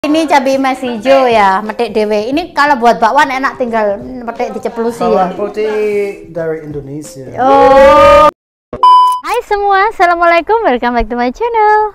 Ini cabai mas hijau ya, metik dewe. Ini kalau buat bakwan enak, tinggal metik diceplusi ya. Bakwan putih dari Indonesia. Oh. Hai semua, assalamualaikum, welcome back to my channel.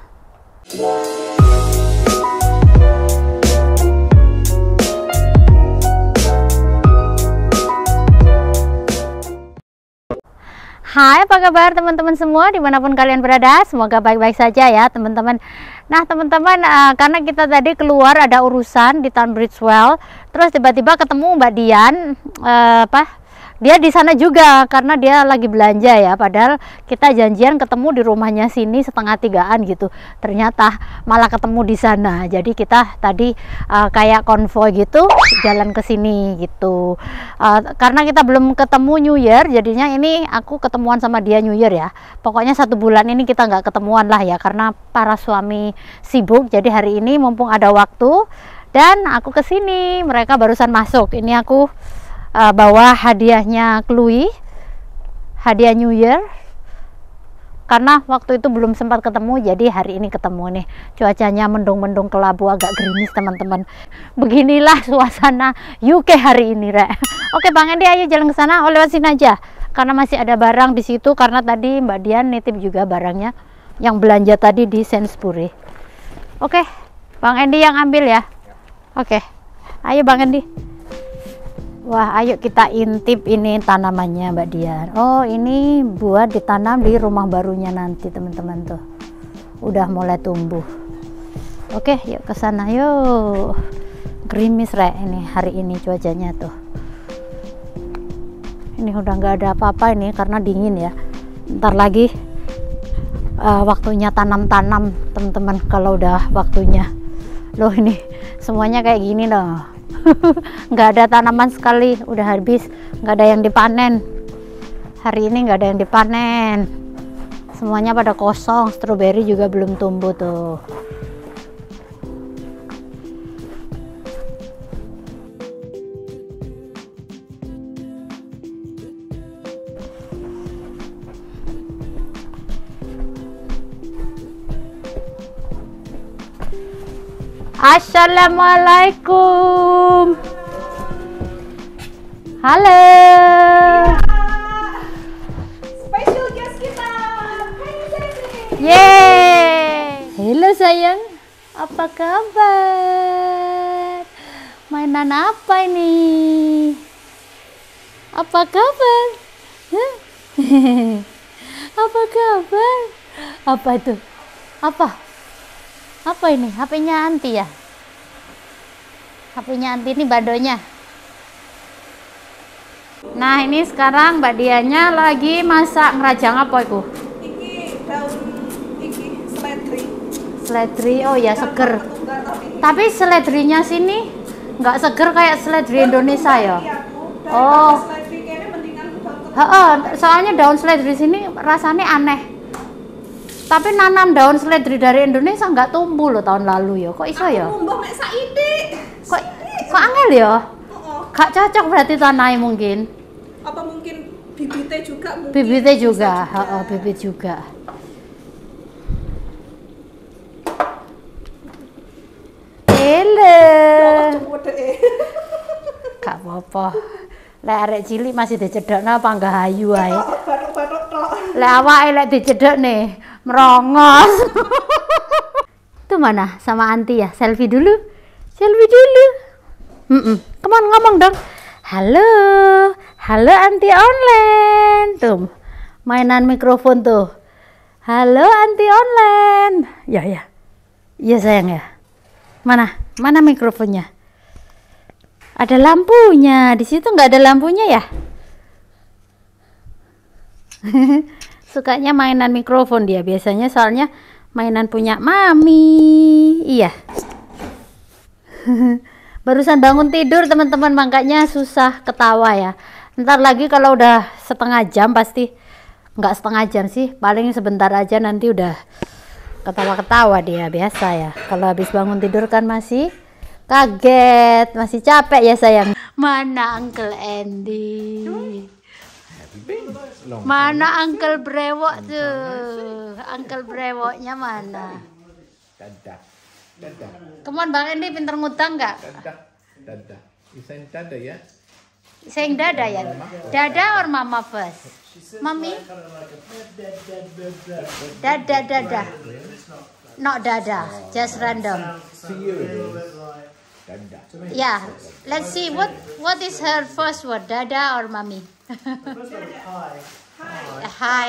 Hai, apa kabar teman-teman semua dimanapun kalian berada? Semoga baik-baik saja ya teman-teman. Nah teman-teman, karena kita tadi keluar ada urusan di Town Bridgewell, terus tiba-tiba ketemu Mbak Dian, dia di sana juga karena dia lagi belanja ya. Padahal kita janjian ketemu di rumahnya sini 2:30 gitu. Ternyata malah ketemu di sana. Jadi kita tadi kayak konvoy gitu jalan ke sini gitu. Karena kita belum ketemu New Year, jadinya ini aku ketemuan sama dia New Year ya. Pokoknya 1 bulan ini kita nggak ketemuan lah ya, karena para suami sibuk. Jadi hari ini mumpung ada waktu dan aku ke sini, mereka barusan masuk. Ini aku bawa hadiahnya Chloe, hadiah New Year, karena waktu itu belum sempat ketemu, jadi hari ini ketemu nih. Cuacanya mendung-mendung kelabu, agak gerimis teman-teman. Beginilah suasana UK hari ini, Rek. Oke Bang Edi, ayo jalan ke sana. Oh, lewat sini aja, karena masih ada barang di situ. Karena tadi Mbak Dian nitip juga barangnya yang belanja tadi di Sainsbury. Oke, Bang Edi yang ambil ya. Oke, ayo Bang Edi. Wah, ayo kita intip ini tanamannya Mbak Dian. Oh, ini buat ditanam di rumah barunya nanti teman-teman tuh. Udah mulai tumbuh. Oke, yuk ke sana yuk. Gerimis Rek ini hari ini cuacanya tuh. Ini udah nggak ada apa-apa ini karena dingin ya. Ntar lagi waktunya tanam-tanam teman-teman, kalau udah waktunya. Loh ini semuanya kayak gini loh. Nggak ada tanaman sekali, udah habis, nggak ada yang dipanen hari ini, nggak ada yang dipanen, semuanya pada kosong. Stroberi juga belum tumbuh tuh. Assalamualaikum. Halo. Special guest kita. Yeay. Halo sayang. Apa kabar? Mainan apa ini? Apa kabar? Huh? Apa kabar? Apa itu? Apa ini? HP-nya Anti ya? HP-nya Anti ini badonya. Nah, ini sekarang Mbak Dianya lagi masak ngerajang apa itu? Iki daun seledri. Seledri, oh ya seger. Tapi seledrinya sini nggak seger kayak seledri Indonesia ya? Oh. Soalnya daun seledri sini rasanya aneh. Tapi nanam daun seledri dari Indonesia nggak tumbuh loh tahun lalu ya. Kok iso ya? Tumbuh mek saiki. Kok angel ya? Gak cocok berarti tanahnya mungkin. Apa mungkin bibitnya juga mungkin? Bibitnya juga, bibit juga. Gak apa-apa. Lek arek cilik masih dicedhekno apa enggak hayu ae. Batuk-batuk tok. Lek awake lek dicedhek nih merongos. Tuh mana sama Anti ya? Selfie dulu. Selfie dulu. Come on, ngomong dong. Halo. Halo Anti online. Tuh. Mainan mikrofon tuh. Halo Anti online. Ya. Iya sayang ya. Mana mikrofonnya? Ada lampunya. Di situ nggak ada lampunya ya? Sukanya mainan mikrofon dia biasanya, soalnya mainan punya mami. Iya. Barusan bangun tidur teman-teman, makanya susah ketawa ya. Ntar lagi kalau udah setengah jam, pasti nggak setengah jam sih, paling sebentar aja nanti udah ketawa-ketawa dia, biasa ya. Kalau habis bangun tidur kan masih kaget, masih capek ya sayang. Mana Uncle Andy? Mana Uncle Brewok tuh? Uncle Brewoknya mana? Dada. Come on, Bang Endi pinter ngutang nggak? Dada. You saying dada, yeah? Saying dada ya? Dada or mama first? Mommy? Dada. Not dada, just random. To you it is. Dada. Yeah, let's see what is her first word, dada or mommy? Hi.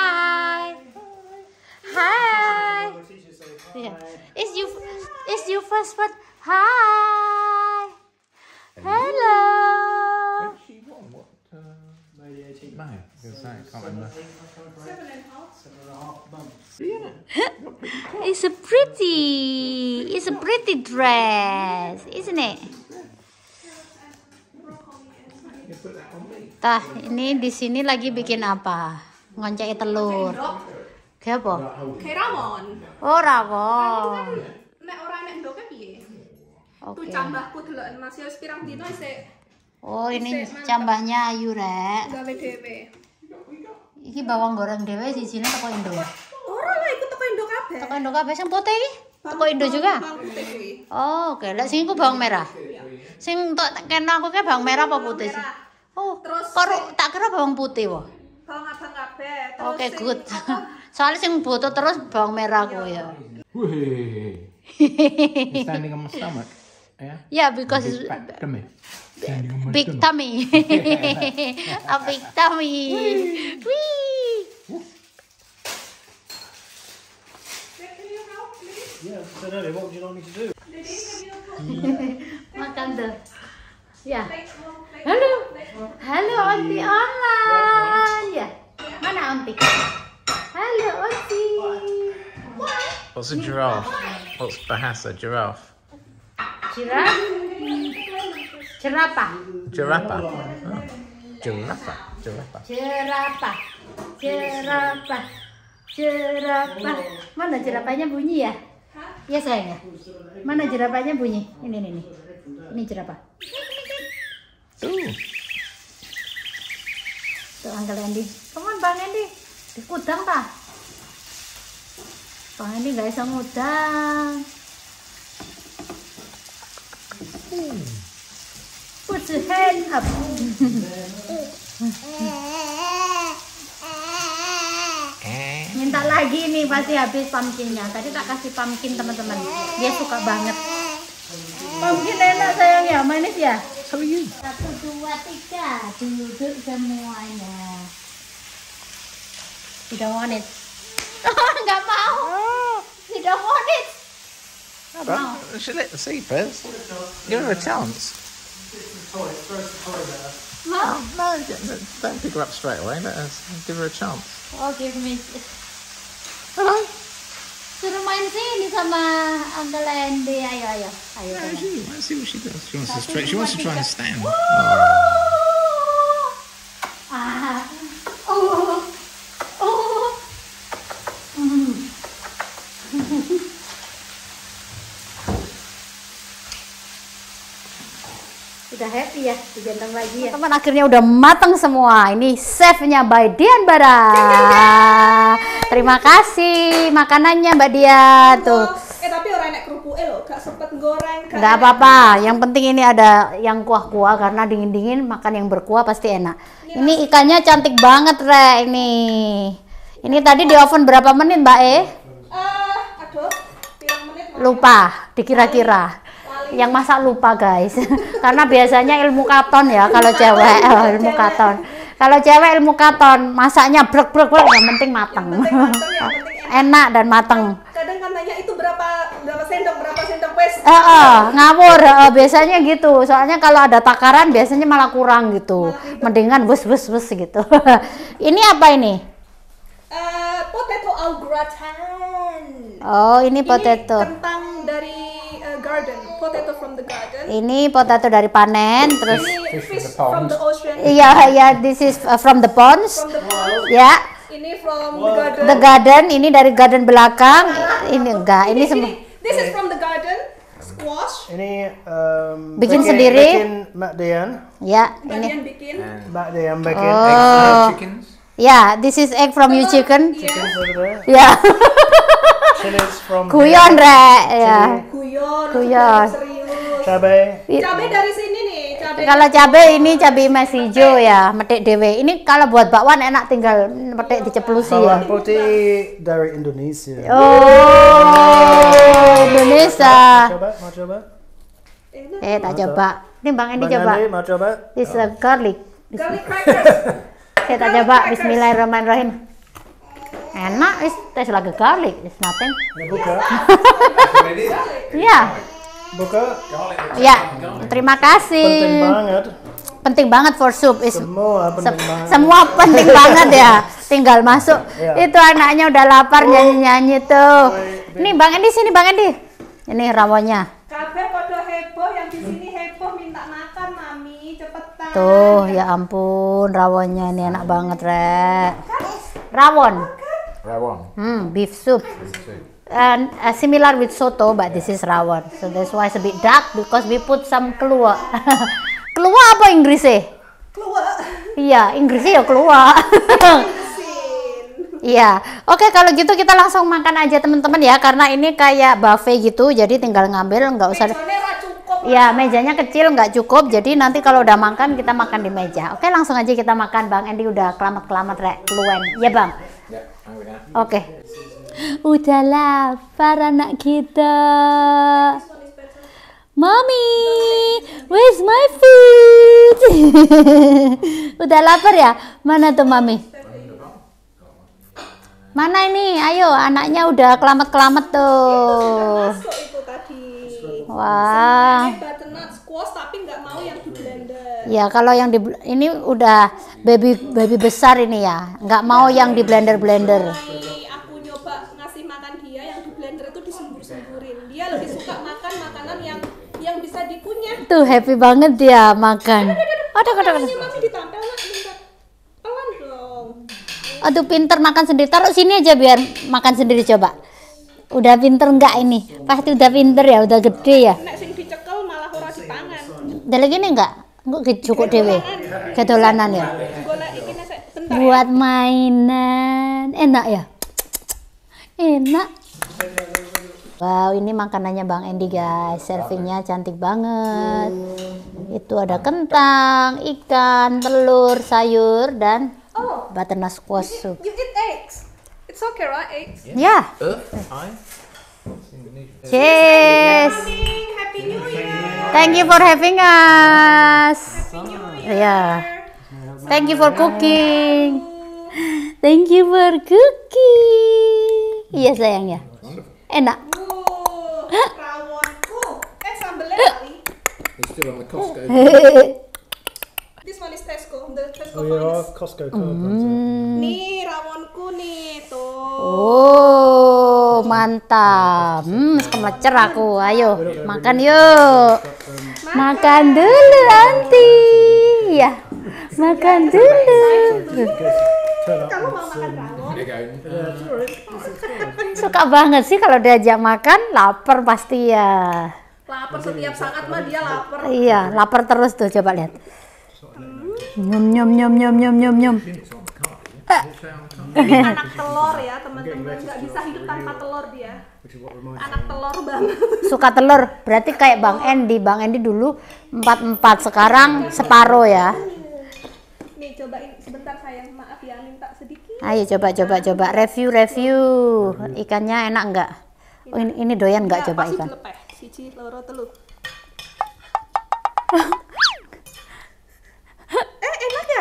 Yeah. Is you first word? Hi. Hello. When did she won? What? May 18th. May. I was gonna say, I can't remember. 7.5 months. Yeah. It's a pretty dress, isn't it? You put that on me. Tah, ini di sini lagi bikin apa? Ngoncek telur. Kayak apa? Kayak rawon. Oh, rawon. Nek ora nek ndok piye? Oke. Tu cambahku deloken Mas ya pirang dino sik Oh, ini cambahnya ayu, Rek. gawe dhewe. Iki bawang goreng dhewe sisine teko Indo. Ora lah iku teko Indo kabeh. Teko Indo kabeh sing putih iki? Teko Indo juga? Bawang putih kuwi. Oh, oke. Lah sing iku bawang merah. Sing tak kena aku ke bawang merah apa putih sih? Oh, Terus kok tak kira bawang putih wae. Bawang abang kabeh. Terus Oke, sing good. apa? Soalnya sing butuh terus bawang merah aku ya. Whee. You're standing on my stomach. Yeah? Yeah, because it's Big fat tummy. Standing on my big stomach. tummy. A big tummy. Whee! Yeah, I said earlier, what would you like me to do? Makan tuh. Ya. Halo. Halo, Onti online. Ya. Mana Onti? Halo, Onti. What's a giraffe? What's Bahasa? Giraffe. Jerap. Jerapah. Giraffe. Oh. Giraffe. Giraffe. Jerapah. Jerapah. Jerapah. Mana jerapahnya bunyi ya? Iya sayang ya. Mana jerapahnya bunyi? Ini. Ini jerapah. Ooh. Tuh Uncle Andy. Come on Bang Andy. Dikudang pak. Bang Andy nggak bisa ngudang. Put your hand up. Minta lagi nih pasti habis pumpkinnya. Tadi tak kasih pumpkin teman-teman. Dia suka banget. Pumpkin enak sayang ya, manis ya. How are you? 1, 2, 3 duduk semuanya. You don't want it. Nggak mau. You don't want it. But should let the see first. Give her a chance. Mau? No, don't pick her up straight away. Let us give her a chance. Oh, give me. Hello. Suruh main sini sama Uncle Andy. Ayo. How is she? Let's see what she does. She wants to stretch. She wants to try and stand. Ah. Oh. Udah happy ya, digendong lagi ya. Teman akhirnya udah matang semua. Ini chefnya by Dian Bara. Terima kasih makanannya Mbak Dian tuh. Tapi orang enak kerupuke lho, gak sempet goreng. Nggak apa-apa, yang penting ini ada yang kuah-kuah karena dingin-dingin makan yang berkuah pasti enak. Ini ikannya cantik banget Re ini. Ini tadi di oven berapa menit Mbak Aduh, pirang menit. Lupa, dikira-kira. Yang masak lupa guys. Karena biasanya ilmu katon ya kalau cewek, ilmu katon. Kalau cewek ilmu katon, masaknya brek-brek yang penting mateng. Enak dan mateng. Kadang kan nanya itu berapa sendok wes. Ngawur, biasanya gitu. Soalnya kalau ada takaran biasanya malah kurang gitu. Mendingan bus gitu. Ini apa ini? Potato au gratin. Oh, ini potato. Ini kentang dari garden, potato from the garden. Ini potato dari panen, terus Ini fish from the ocean. iya, this is from the ponds. From the pond. Ya. Ini from the garden. The garden, ini dari garden belakang. Ini enggak, ini semua. This is from the garden. Squash. Ini Bikin sendiri? Bikin Mak Dian. Ya, ini. Kalian bikin. Mak Dian bikin. Oh. Chickens. Ya, this is egg from you chicken. Iya. Over there. Ya. Chilies from Guyon, Rek. Ya. Guyon. Serius. cabai. Cabai dari sini nih. Kalau cabai ini cabai emas hijau ya, metik dewe. Ini kalau buat bakwan enak tinggal metik diceplusi ya. Bawang putih dari Indonesia. Oh, Indonesia. Mau coba? Tak coba. Ini Bang Endi coba. Andi, mau coba? This is garlic. Garlic crackers. Saya tak coba. Bismillahirrahmanirrahim. Enak, taste like garlic. It's nothing. Buka. Ya, Buka. ya. Terima kasih. Penting banget. Penting banget for soup. Semua penting banget. Semua penting banget ya. Tinggal masuk. Iya. Itu anaknya udah lapar nyanyi-nyanyi tuh. Nih Bang Endi sini Bang Endi. Ini rawonnya. Kabeh pada heboh, yang di sini heboh minta makan, Mami. Cepetan. Tuh, ya ampun, rawonnya ini enak banget, Rek. Rawon. Beef soup. And similar with soto, but this is rawon. So that's why it's a bit dark because we put some keluak. Keluak apa Inggrisnya? Keluar. Iya, Inggrisnya ya keluak. Iya, oke kalau gitu kita langsung makan aja teman-teman ya, karena ini kayak buffet gitu, jadi tinggal ngambil, nggak usah. Mejanya nggak cukup. Ya mejanya kecil nggak cukup, jadi nanti kalau udah makan kita makan di meja. Oke langsung aja kita makan. Bang Endi udah kelamat-kelamat Rek, keluwen. Ya Bang. Oke. Udah lapar anak kita. Mami, where's my food? Udah lapar ya? Mana tuh Mami? Mana ini? Ayo, anaknya udah kelamat-kelamat tuh. Masuk itu tadi. Wah. Butternut squash tapi nggak mau yang di blender. Ya, kalau yang di ini udah baby besar ini ya. Nggak mau yang di blender-blender. Aku nyoba ngasih makan dia yang di blender itu disembur-semburin. Dia lebih suka makan makanan yang bisa dikunyah. Tuh happy banget dia makan. Aduh. Mami ditampel nak, minta pelan dong. Aduh pinter makan sendiri. Taruh sini aja biar makan sendiri coba. Udah pinter nggak ini? Pasti udah pinter ya, udah gede ya. Nek sing dicekel malah ora dipangan. Ada lagi nih nggak? Enggak cukup dewe. Kedolanan ya. Golek iki nek bentar. Buat mainan. Enak ya? Enak. Wow, ini makanannya Bang Endi guys. Servingnya cantik banget. Itu ada kentang, ikan, telur, sayur, dan butternut squash soup. You eat eggs. It's okay, right? Eggs. Ya. Cheers. Happy New Year. Thank you for having us. Ya. Thank you for cooking. Thank you for cooking. Iya sayang ya. Enak. Rawonku. Sambelnya kali. It's still on the Costco. This one is Tesco. The Tesco We are finest. Costco cards. Nih rawonku nih tuh. Oh, mantap. Kemecer aku. Ayo, makan yuk. Makan dulu, Aunty. Ya, makan dulu. Kamu mau makan rawon? Suka banget sih kalau diajak makan, lapar pasti ya. Lapar setiap saat mah dia lapar. Iya, lapar terus tuh, coba lihat. Nyum. Ini anak telur ya teman-teman, nggak bisa hidup tanpa telur dia. Anak telur banget. Suka telur, berarti kayak Bang Endi. Bang Endi dulu 4-4, sekarang separuh ya. Nih cobain sebentar sayang, maaf ya minta sedikit. Ayo coba. Review. Ikannya enak nggak? Oh, ini doyan nggak coba ikan? Siji loro telu. Enak ya?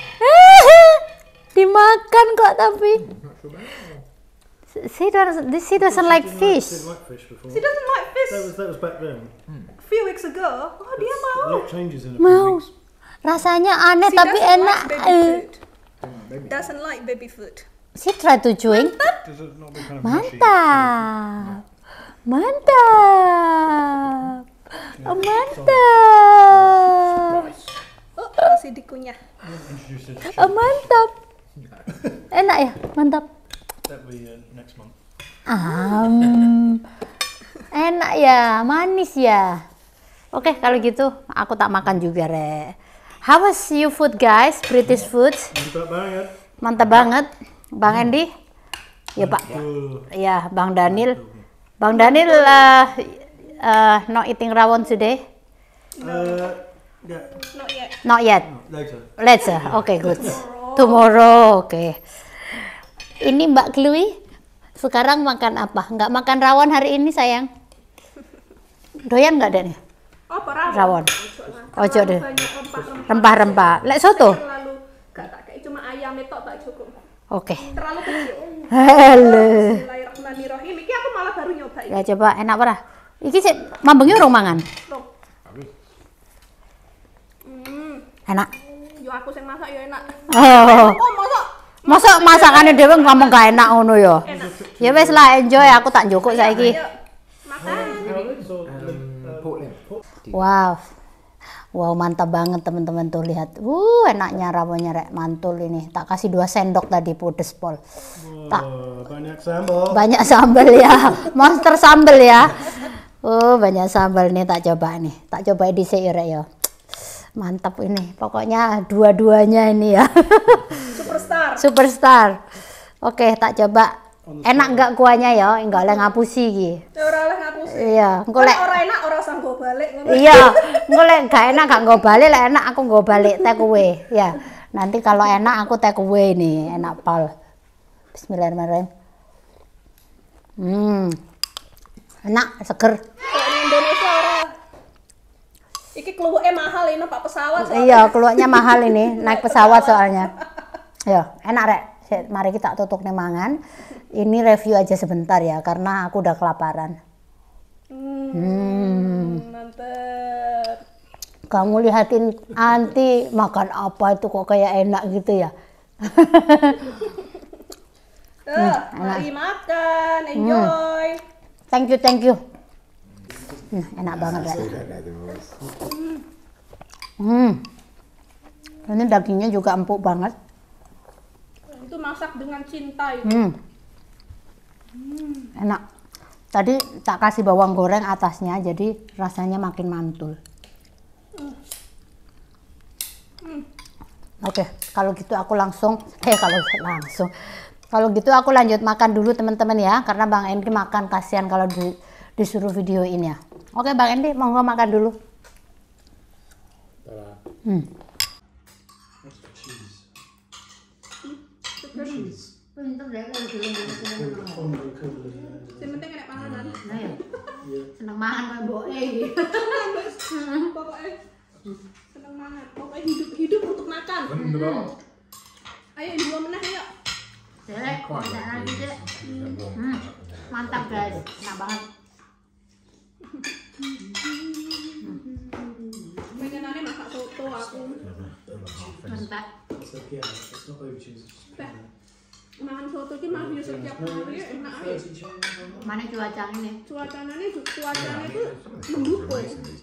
Dimakan kok tapi. She doesn't like fish. Didn't like fish before. She doesn't like fish. That was back then. A few weeks ago. Oh dia A mau. lot changes in a few Mau. weeks. Rasanya aneh She tapi doesn't enak. like baby food. Doesn't like baby food. She try to chewing. Does it not be kind of mushy? Mantap. Oh masih dikunyah. Introduce it. Mantap. Enak ya? Mantap. That'll be next month. Enak ya, manis ya. Oke, kalau gitu aku tak makan juga, Re. How was your food, guys? British food. Mantap banget. Mantap banget. Bang Endi, Ya Pak. Betul. Ya Bang Daniel. Bang Daniel not eating rawon today? Yeah, Not yet. Not yet. later. Later. Okay, good. Tomorrow. Okay. Ini Mbak Chloe sekarang makan apa? Nggak makan rawon hari ini sayang? Doyan nggak deh? Apa Rawon. Ojo deh. Banyak rempah-rempah. Rempah-rempah. Lek soto? Terlalu gak tak kayak cuma ayam itu tak cukup. Oke. Terlalu kecil. Halo. Bismillahirrahmanirrahim. Iki aku malah baru nyoba ini. Ya coba enak apa? Iki sih mambengi urung mangan. Loh. Enak. Yo aku sing masak yo enak. Oh. Oh, masak. Masa masakannya dhewe ngomong gak enak ngono ya? Ya wis lah enjoy, aku tak njukuk saiki. Ayo, makan. Portland. Wow. Wow, mantap banget teman-teman tuh lihat. Enaknya rawonnya rek mantul ini. Tak kasih 2 sendok tadi pedes pol. Tak Banyak sambal. banyak sambal ya. Monster sambal ya. Banyak sambal nih tak coba nih. Tak coba dhisik ya rek ya. Mantap ini. Pokoknya dua-duanya ini ya. Superstar. Superstar. Oke, tak coba. Enak enggak kuahnya ya? Enggak oleh ngapusi iki. Ora oleh ngapus. Iya, engko lek Ora enak ora usah nggo balik ngono. iya, engko lek gak enak gak nggo balik, lek enak aku nggo balik take away. Ya. Nanti kalau enak aku take away nih, enak pal. Bismillahirrahmanirrahim. Enak, seger. Kalau di Indonesia ora. Iki kluweke mahal ini Pak pesawat. soalnya. Iya, keluarnya mahal ini, naik pesawat soalnya. Ya, enak rek. Mari kita tutup nih mangan. Ini review aja sebentar ya, karena aku udah kelaparan. Mantep. Kamu lihatin anti makan apa itu kok kayak enak gitu ya. Mari makan, enjoy. Thank you. Enak banget ya. Ini dagingnya juga empuk banget. Itu masak dengan cinta itu. Enak. Tadi tak kasih bawang goreng atasnya, jadi rasanya makin mantul. Oke, kalau gitu aku kalau gitu aku lanjut makan dulu teman-teman ya, karena Bang Endi makan kasihan kalau disuruh videoin ya. Oke Bang Endi, monggo makan dulu. Yang penting enak panganan. Nah ya, seneng mangan boe iki. Pokoknya seneng banget. Pokoknya hidup untuk makan. Ayo ini 2 menit ayo. Jelek, enak lagi deh. Mantap guys, enak banget. Pengenannya masak soto aku. Mantap. Makan soto ini mah biasa setiap hari enak aja. Mana cuaca ini? Cuacanya itu mendukung.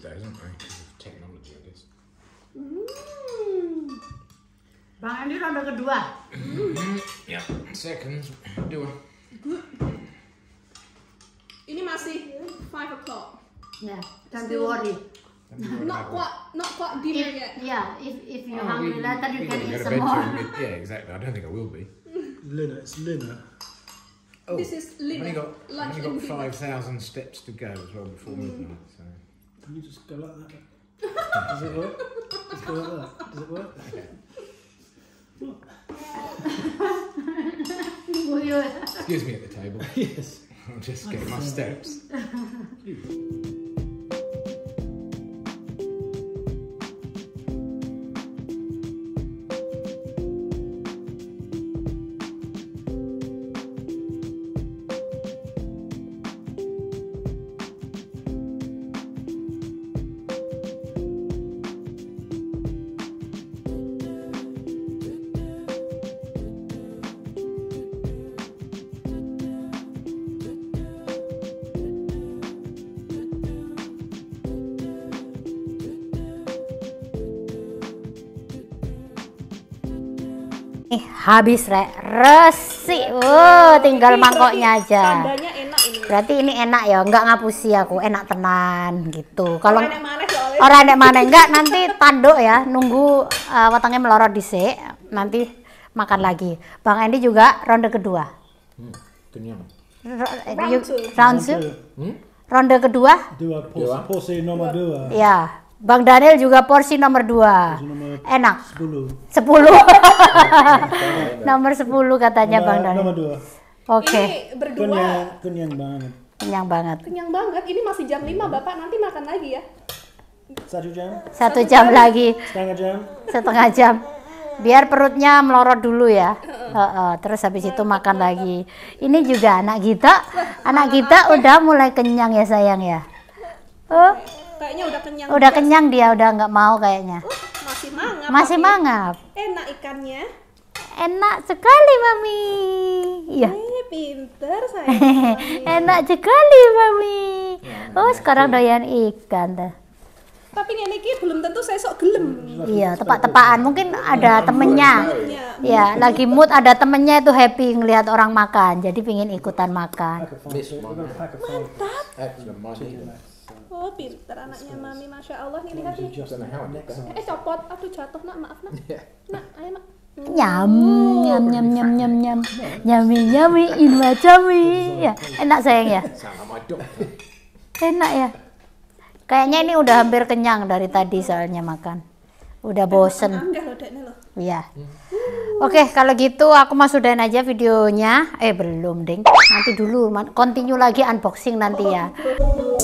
Bang Endi ronde kedua. Yeah, seconds. Do it. Ini masih 5 o'clock. Ya, don't be worry. Not quite dinner yet. Yeah, if you hungry later you can eat Go to some bed more. soon. Yeah, exactly. I don't think I will be. Lina, it's Lina. This is I've dinner. only got 5,000 steps to go as well before midnight. So. Can you just go like that? Does it work? Just go like that. Does it work? Excuse me at the table. Yes. I'll just get my steps. Habis resi, tinggal mangkoknya aja. Tandanya enak ini. Berarti ini enak ya, nggak ngapusi aku, enak tenan gitu. Kalau Enak maneh soalnya. orang enak mana enggak nanti tanduk ya, nunggu watangnya melorot dhisik, nanti makan lagi. Bang Endi juga ronde kedua. Kenyang. Round two. Ronde kedua? Dua porsi nomor 2. Ya. Bang Daniel juga porsi nomor 2. Enak. 10. Nomor 10 katanya Bang Daniel. Nomor 2. Oke. Ini berdua Kenyang banget. Kenyang banget. kenyang banget. Ini masih jam 5 Bapak, nanti makan lagi ya. 1 jam? 1 jam lagi. Setengah jam? Setengah jam. Biar perutnya melorot dulu ya. Terus habis itu makan lagi. Ini juga anak kita udah mulai kenyang ya sayang ya. Kayaknya udah kenyang. Udah kenyang dia, udah nggak mau kayaknya. Masih mangap. Masih tapi mangap. Enak ikannya. Enak sekali mami. Iya. Pinter saya. Enak sekali mami. Oh sekarang doyan ikan dah. Tapi ini belum tentu saya sok gelem. Iya, tepak-tepakan. Mungkin ada temennya. Ya, lagi mood ada temennya itu happy ngelihat orang makan. Jadi pingin ikutan makan. Oh, pinter anaknya Mami, Masya Allah. Nih lihat nih. Copot. Aduh jatuh nak, maaf nak. Nak, ayo nak. Nyam nyam nyam nyam nyam nyam. Nyami nyami inwa cami. Ya, enak sayang ya. Enak ya. Kayaknya ini udah hampir kenyang dari tadi soalnya makan. Udah bosen. Iya. Oke, kalau gitu aku mah sudahin aja videonya. Belum, Ding. Nanti dulu, continue lagi unboxing nanti ya.